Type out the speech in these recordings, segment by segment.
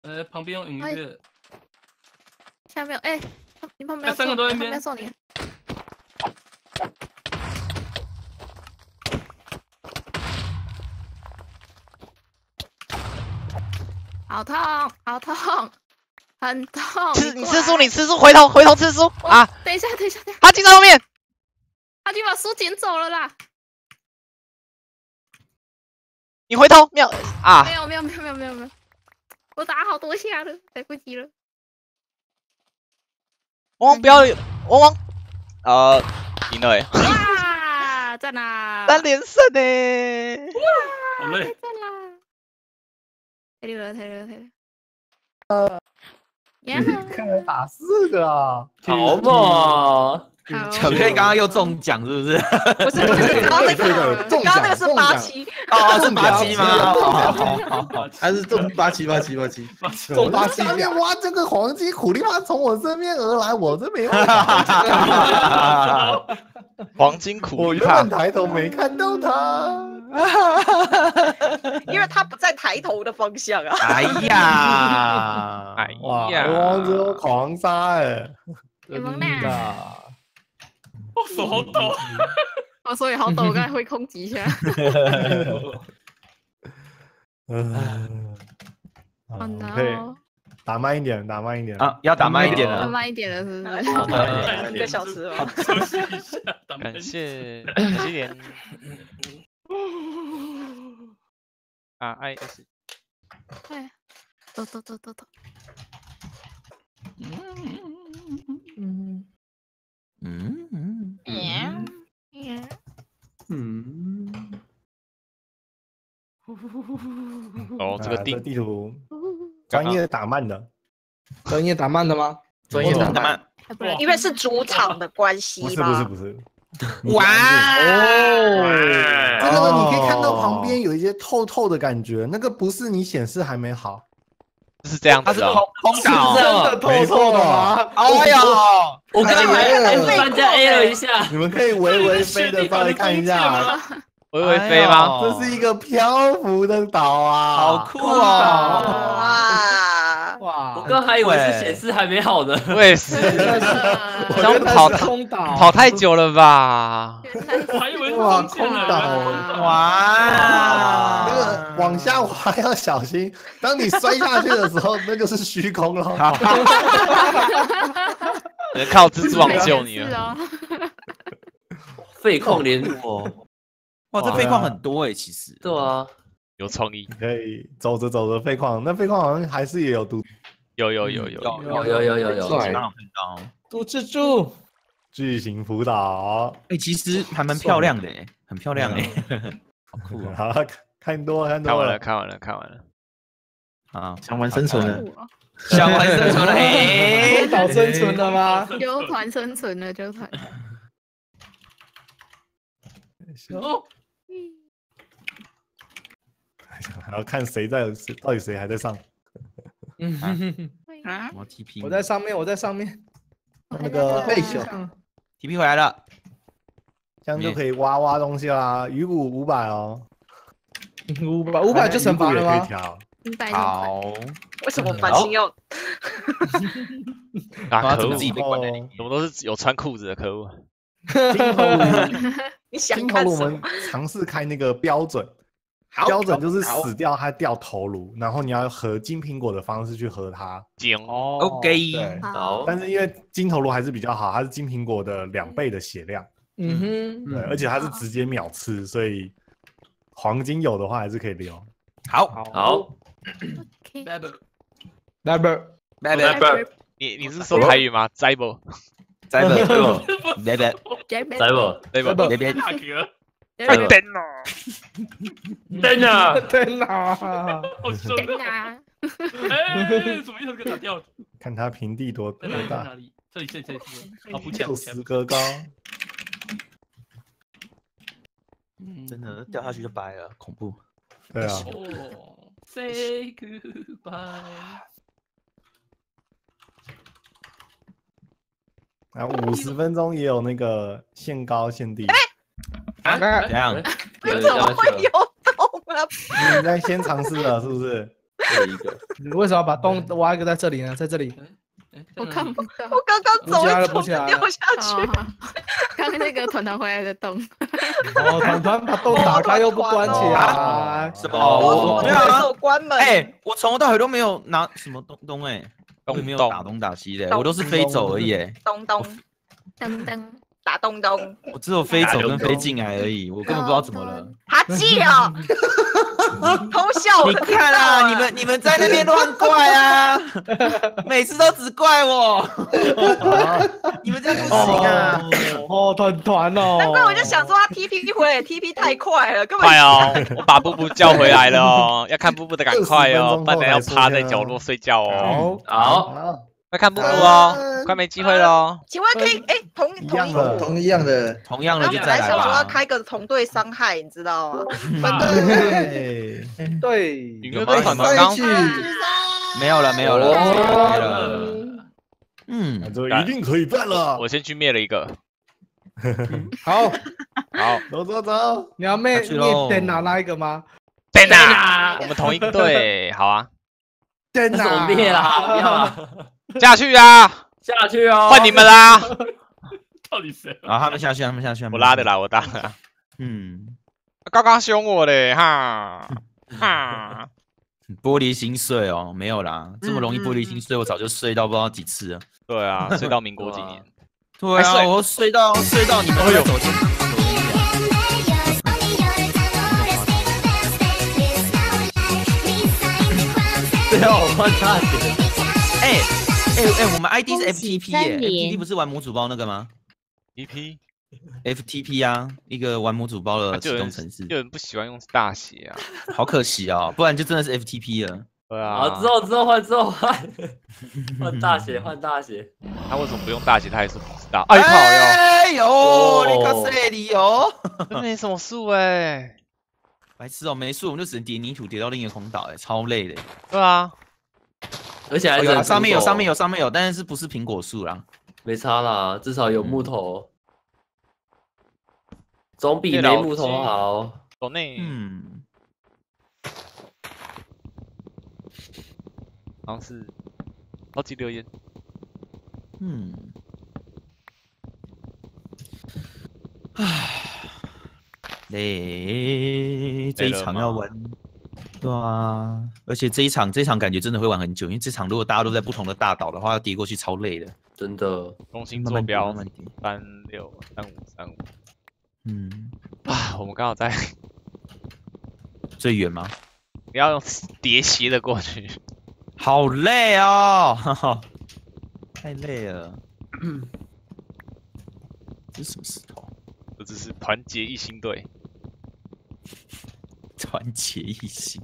旁边有隐喻的， 下面你旁边三个都在那边， 旁边送你。好痛，好痛，很痛！ 你吃书，你吃书，回头吃书啊！ 等一下， 他进在后面， 他就把书捡走了啦。 你回头没有啊？ 没有，我打好多下了，来不及了。 汪不要，汪赢了哇，赞啦 ！3连胜呢！ 好累， 赞啦！太厉害了！ 看来打4个啊！ 好嘛！ 巧克力刚刚又中奖是不是？ 不是，刚刚那个是87， 哦，是87吗？ 好，还是中87， 中87下面哇，这个黄金苦力怕从我身边而来，我这没办法。黄金苦力怕， 我原本抬头没看到他， 因为他不在抬头的方向啊。 哎呀， 哇，王者狂杀有蒙娜。 我手好抖， 我手也好抖，我刚才会空击一下。 好难哦，打慢一点啊，要打慢一点了， 慢一点了，是不是 ？1个小时了， 休息一下， 感谢连RIS， 哎，走， 哦，这个地图专业打慢的， 专业打慢的吗？ 专业打慢， 因为是主场的关系吗？ 不是。 哇哦！ 这个你可以看到旁边有一些透透的感觉，那个不是你显示还没好， 是这样子， 它是空岛， 真的透透的吗？ 哎呀， 我刚才还翻加 A 了一下， 你们可以微飞的稍微看一下， 微飞吗？ 这是一个漂浮的岛啊， 好酷哦！ 哇！我刚还以为是显示还没好的， 我也是，跑太久了吧？ 我还以为是空岛， 哇！ 那个往下滑要小心，当你摔下去的时候，那就是虚空了。 能靠蜘蛛网救你了。 废矿连我， 哇，这废矿很多哎，其实。 对啊。 有创意， 可以走着废矿，那废矿好像还是也有毒。 有， 毒蜘蛛， 巨型浮岛， 其实还蛮漂亮的哎，很漂亮哎，好酷哦！ 好，看多了， 看完了， 啊，想玩生存了， 想玩生存了，空岛生存了吗？ 纠团生存了，纠团。 还要看谁到底谁还在上。 TP， 我在上面。 那个退休 TP 回来了， 这样就可以挖东西啦。鱼骨500哦 ，500就惩罚了吗 ？500 好， 为什么繁星要？ 可恶， 自己被关在里面， 怎么都是有穿裤子的，可恶。 金头颅我们尝试开那个标准。标准就是死掉，它掉头颅，然后你要合金苹果的方式去合它。 OK， 好。 但是因为金头颅还是比较好，它是金苹果的2倍的血量。对，而且它是直接秒吃，所以黄金有的话还是可以留。 好。 Never， 你是说台语吗？摘不？ 快等哦！ 等啊！ 好凶啊！怎么又跟打掉？ 看它平地多大？ 哪里？这里，啊，不抢 ，60个高。 真的掉下去就掰了，恐怖。 对啊。 Say goodbye。 啊，50分钟也有那个限高限低。 怎样？ 怎么会有洞啊？ 你在先尝试了是不是？ 这一个， 你为什么要把洞挖一个在这里呢？在这里， 我看不到。 我刚刚走一走补起来了掉下去。 刚刚那个团团回来的洞。 哦，团团把洞打开又不关起来。 什么？我没有啊， 我关门。 哎，我从头到尾都没有拿什么东哎，我也没有打东打西的，我都是飞走而已。 咚咚噔噔。 打咚咚， 我只有飞走跟飞进来而已，我根本不知道怎么了。 他记哦，偷笑。 你看啊，你们在那边乱怪啊，每次都只怪我，你们这样不行啊！ 哦，团哦， 难怪我就想说他 TP 回来 ，TP 太快了，根本。 快哦！我把布布叫回来了哦，要看布布的赶快哦，不然要趴在角落睡觉哦。 好。 快看布布哦，快没机会了。 请问可以同一样的就再来吧。 想说要开个同队伤害，你知道吗？ 对， 有没有团团刚？ 没有了。 这一定可以办了。 我先去灭了一个。 好， 走， 你要灭电脑那一个吗？ 电脑，我们同一个队，好啊。 电脑我灭了， 下去啊！ 下去哦， 换你们啦！ 到底谁？ 啊，他们下去。 我拉的啦，我拉的。刚刚凶我嘞，哈。 玻璃心碎哦，没有啦，这么容易玻璃心碎，我早就睡到不知道几次了。 对啊，睡到民国几年？ 对啊，我睡到你们在走前。 对啊，我换大姐。 我们 ID 是 FTP 耶 ，FTP 不是玩模组包那个吗 ？FTP 啊，一个玩模组包的启动程式。 有人不喜欢用大写啊， 好可惜啊，不然就真的是 FTP 了。 对啊。 好，之后换大写。 他为什么不用大写？他还是不知道。 哎呦，你可是你哦， 这没什么数哎。 白痴哦，没数我们就只能叠泥土叠到另一个空岛超累的。 对啊。 而且还上面有，但是不是苹果树啦？ 没差啦，至少有木头，总比没木头好。 懂内。好像是超级留言。 这一场要玩。对啊，而且这一场感觉真的会玩很久，因为这场如果大家都在不同的大岛的话，要叠过去超累的， 真的。 中心坐标363535。我们刚好在最远吗？ 你要用叠斜的过去， 好累哦，太累了。这是什么石头？ 这只是团结一心队。 团结一心。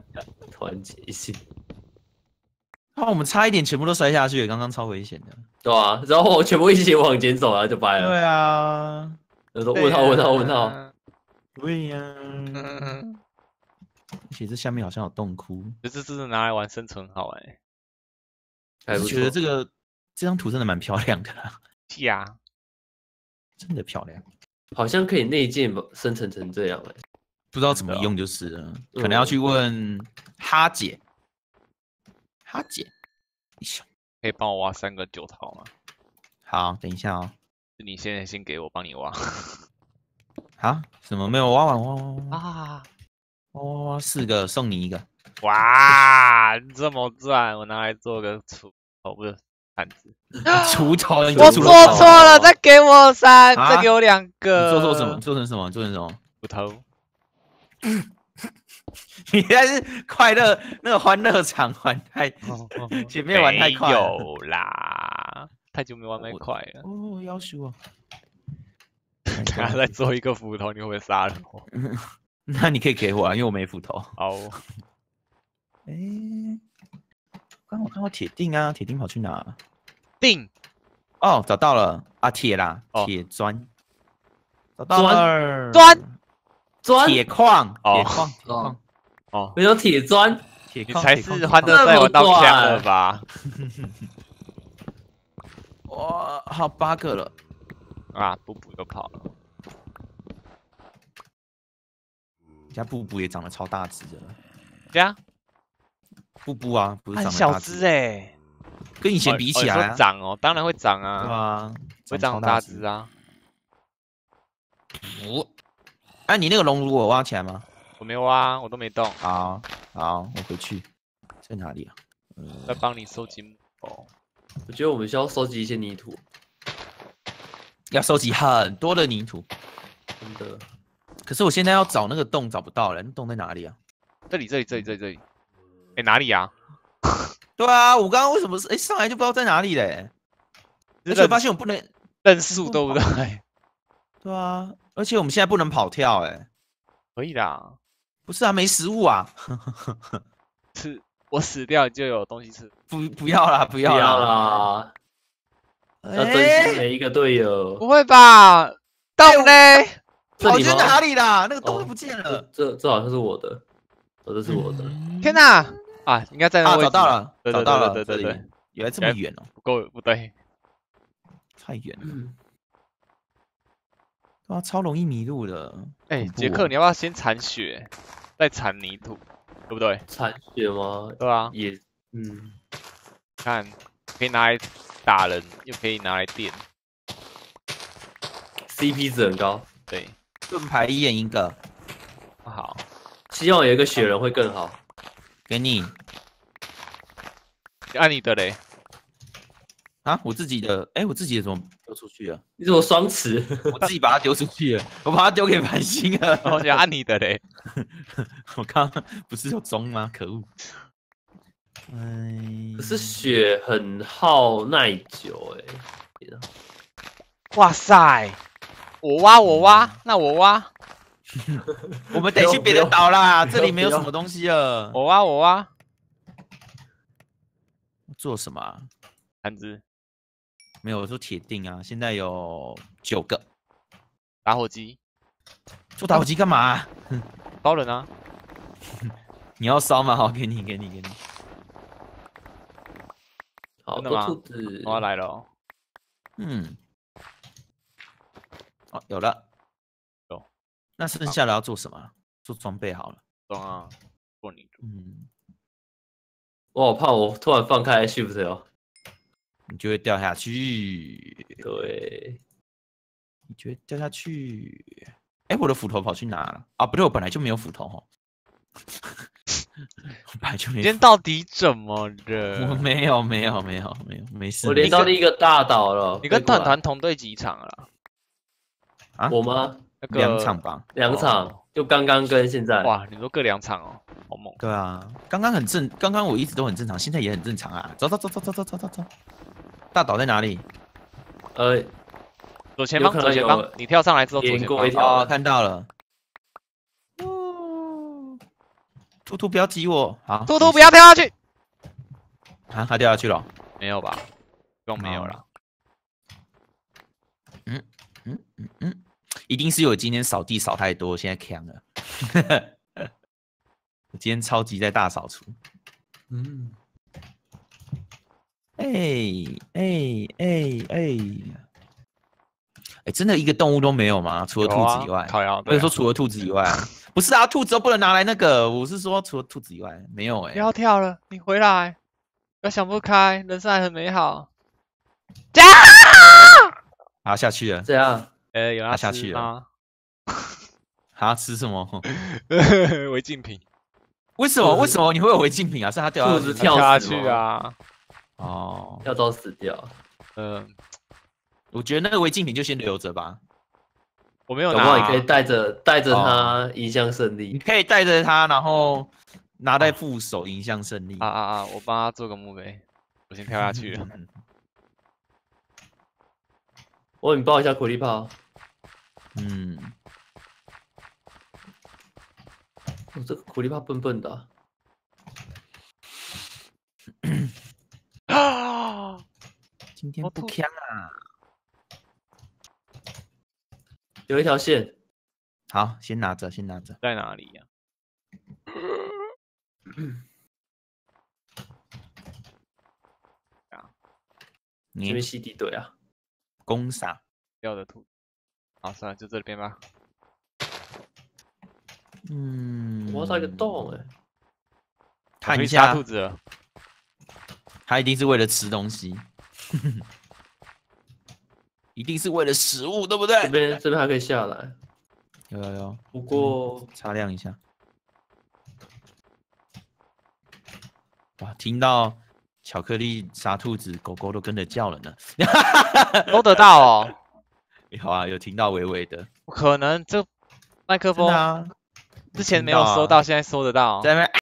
我们差一点全部都摔下去，刚刚超危险的。 对啊，然后我全部一起往前走，然后就掰了。 对啊， 我说问号。 对呀。而且这下面好像有洞窟， 这是拿来玩生存好我觉得这张图真的蛮漂亮的。 是啊， 真的漂亮。 好像可以内建生成这样不知道怎么用就是了，可能要去问哈姐。 可以帮我挖3个9桃吗？ 好，等一下哦。 你现在先给我，帮你挖。 啊？什么没有挖完？挖4个送你1个。 哇，这么赚，我拿来做个锄头不是铲子。 锄头？ 我做错了，再给我3，再给我2个。 做什么？做成什么？ 锄头。 你现在是快乐那个欢乐场玩太，前面玩太快了。 有啦，太久没玩太快了。 要输哦。 等下再做一个斧头，你会不会杀了我？ 那你可以给我啊，因为我没斧头。 好。 刚我看到铁锭啊，铁锭跑去哪？ 锭。 哦，找到了啊，铁啦，铁砖。找到了。 砖。 铁矿。 没有铁砖。 你才是欢乐赛玩到枪了吧？ 哇，好8个了。 啊，布布又跑了。 家布布也长得超大只的。 家？ 布布啊，不是长很小得大只哎， 跟以前比起来会啊， 长哦，当然会长对啊， 啊， 会长很大只啊。 哎，你那个龙如果挖起来吗？ 我没挖，我都没动。 好，好，我回去，在哪里啊？ 在帮你收集木头。 我觉得我们需要收集一些泥土， 要收集很多的泥土。 真的。 可是我现在要找那个洞找不到了，那洞在哪里啊？ 这里。哎，哪里啊？ 对啊，我刚刚为什么是上来就不知道在哪里嘞？而且我发现我不能认树，对不对？ 对啊，而且我们现在不能跑跳可以啦。 不是啊，没食物啊。 吃，我死掉就有东西吃。 不要啦，不要啦，要珍惜每一个队友。 不会吧？洞呢？ 跑去哪里啦？那个洞都不见了。 这好像是我的，这是我的。 天哪！啊，应该在那位置。 找到了， 找到了， 对， 原来这么远哦。 不对， 太远了。对啊，超容易迷路的。 哎，杰克，你要不要先铲雪，再铲泥土，对不对？ 铲雪吗？ 对啊。 也， 看，可以拿来打人，又可以拿来电 ，CP 值很高。 对， 盾牌1人1个。 好， 希望有一个雪人会更好。 给你。 按你的嘞。 啊，我自己的，我自己的怎么丢出去了？ 你怎么双持？ 我自己把它丢出去了，我把它丢给繁星了。 我想按你的嘞。 我刚刚不是有中吗？可恶！ 可是雪很耗耐久哇塞！我挖，那我挖。 我们得去别的岛啦，这里没有什么东西了。 我挖。 做什么啊？ 盘子。 没有，我说铁锭啊，现在有9个。 打火机。 做打火机干嘛？ 烧人啊！ 你要烧吗？好，给你。 好多兔子， 我要来了哦。 哦，有了。 有。 那剩下的要做什么？做装备好了。 装啊，做泥土。 我好怕，我突然放开 shift 哦， 你就会掉下去。 对， 你就会掉下去。我的斧头跑去哪了？啊，不对，我本来就没有斧头哦。我本来就没。 今天到底怎么了？ 我没有，没事。 我连到另一个大岛了。 你跟团团同队几场了？ 啊， 我吗 ？2场吧。 2场，就刚刚跟现在。 哇，你们都各2场哦，好猛。 对啊，刚刚我一直都很正常，现在也很正常啊。走。大岛在哪里？ 左前方，你跳上来之后，左前方。 哦，看到了。兔兔不要挤我，好。 兔兔不要跳下去。 啊，他掉下去了？ 没有吧？不用没有了。 一定是我今天扫地扫太多，现在呛了。我今天超级在大扫除。真的一个动物都没有吗？除了兔子以外，我说除了兔子以外，不是啊，兔子都不能拿来那个。我是说除了兔子以外没有。 不要跳了，你回来，不要想不开，人生还很美好。加！ 啊，下去了。 这样， 有人下去了。他吃什么？ 违禁品。 为什么你会有违禁品啊？是他掉兔子跳下去啊。 哦， 要到死掉。 我觉得那个违禁品就先留着吧。 我没有拿。 你可以带着它迎向胜利。 你可以带着它，然后拿在副手迎向胜利。 我帮他做个墓碑。我先跳下去了。 我引爆一下苦力炮。这个苦力炮笨笨的。 今天不强啊！ 有一条线。 好，先拿着。 在哪里呀？ 这边吸地队啊。 攻杀掉的兔。好，算了，就这边吧。 我要找一个洞看一下杀兔子了， 他一定是为了吃东西，一定是为了食物，对不对？ 这边还可以下来。 有， 不过擦亮一下。哇，听到巧克力杀兔子，狗狗都跟着叫了呢。 收得到哦。 好啊，有听到微微的。 可能这麦克风啊， 之前没有收到，现在收得到。 在那边。